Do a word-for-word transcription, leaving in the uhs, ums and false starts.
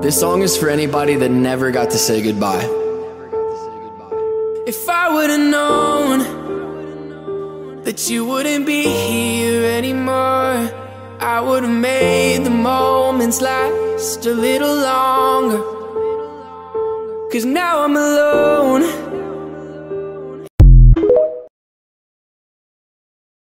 This song is for anybody that never got to say goodbye. If I would've known that you wouldn't be here anymore, I would've made the moments last a little longer. Cause now I'm alone,